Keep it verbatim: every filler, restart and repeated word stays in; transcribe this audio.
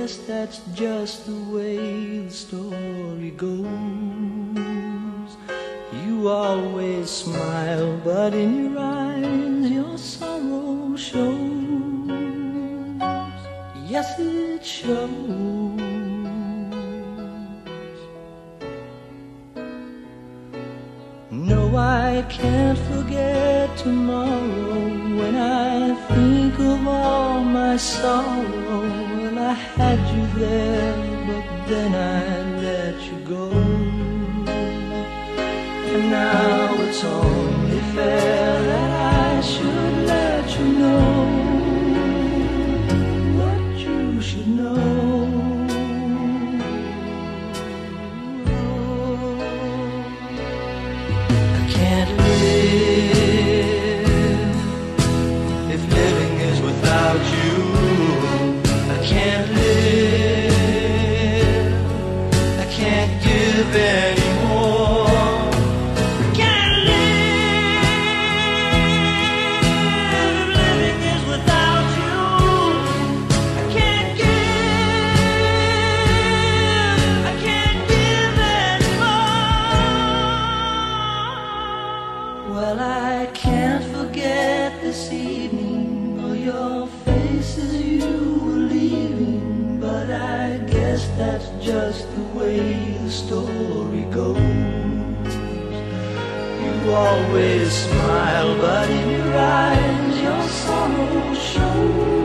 guess that's just the way the story goes. You always smile, but in your eyes your sorrow shows. Yes, it shows. No, I can't forget tomorrow. When I think of all my sorrow, well, I had you there, but then I let you go. And now it's only fair that I should let you know what you should know. I can't live if living is without you. I can't live, I can't give anymore. I can't live if living is without you. I can't give, I can't give anymore. Well, I can't forget this evening or your face as you were leaving, but I guess that's just the way the story goes. You always smile, but in your eyes your sorrow shows.